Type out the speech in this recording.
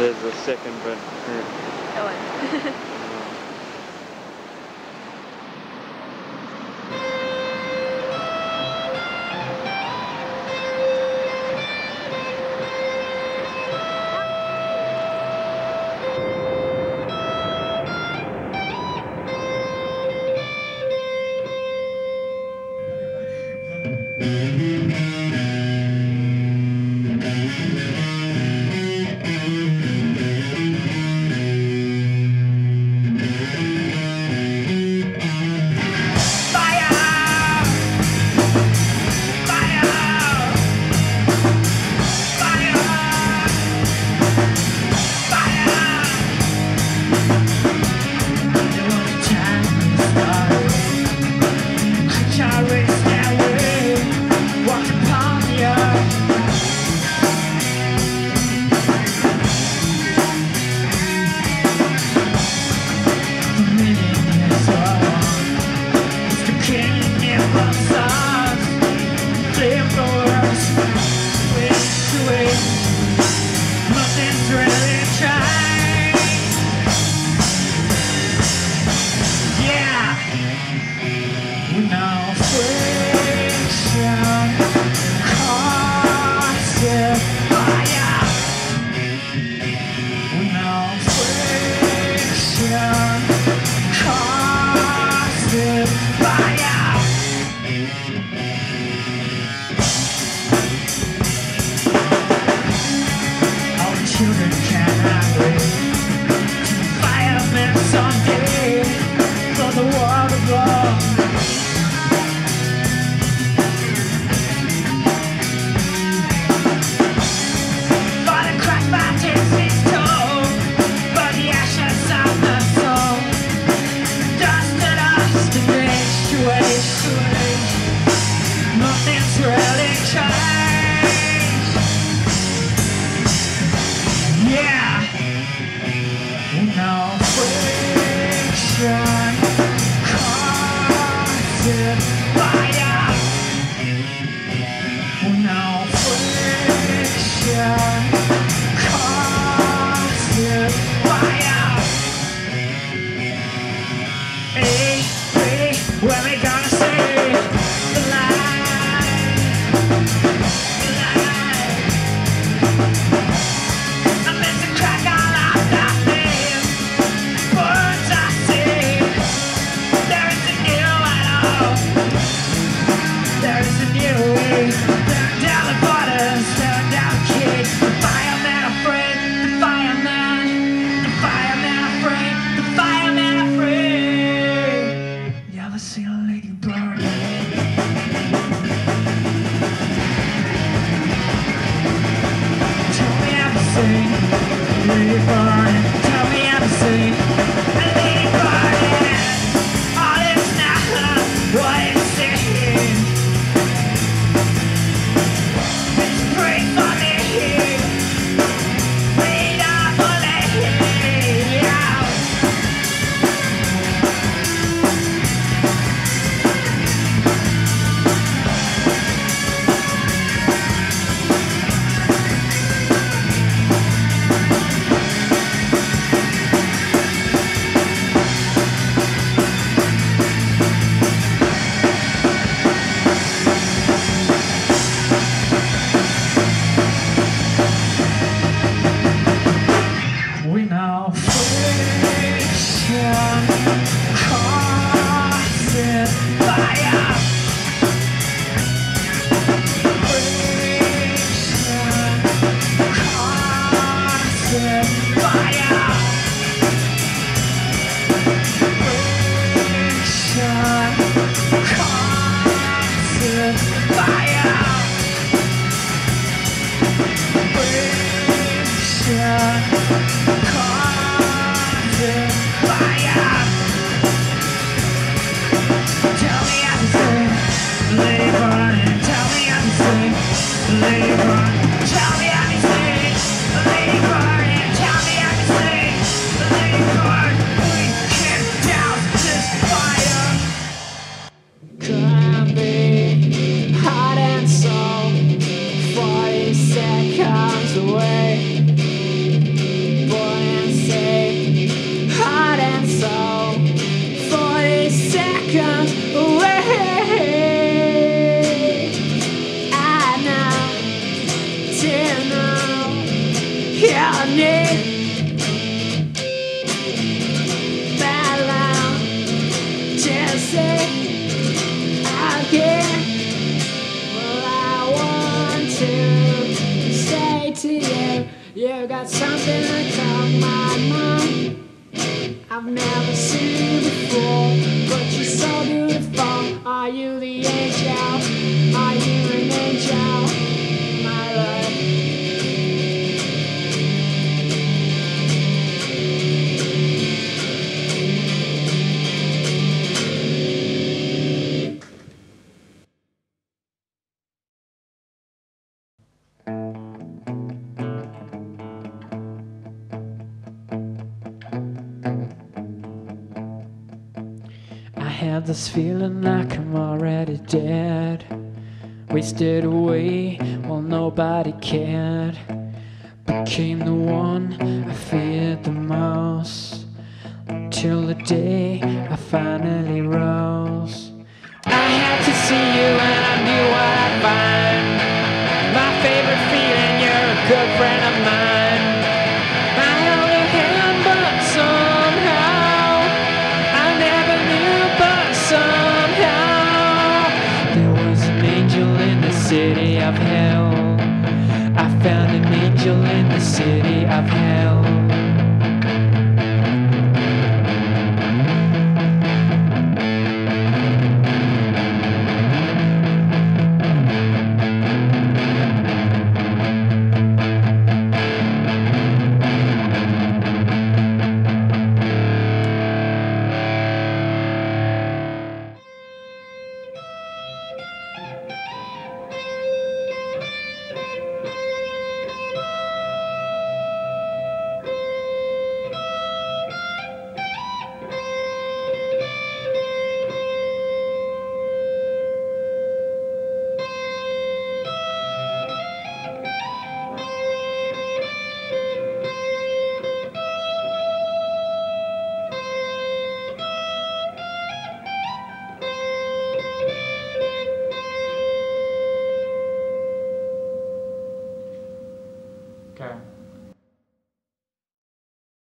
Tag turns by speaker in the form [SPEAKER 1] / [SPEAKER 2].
[SPEAKER 1] There's the second, but yeah.
[SPEAKER 2] Go on.
[SPEAKER 3] Tell me
[SPEAKER 2] You got something that's on my mind I've never seen before, but you're so beautiful. Are you the angel? Are you an angel, my love? I had this feeling like I'm already dead, wasted away while nobody cared. Became the one I feared the most, till the day I finally rose. I had to see you and I knew what I'd find. My favorite feeling, you're a good friend of mine. I held your hand but somehow I never knew, but somehow there was an angel in the city of hell. I found an angel in the city of hell.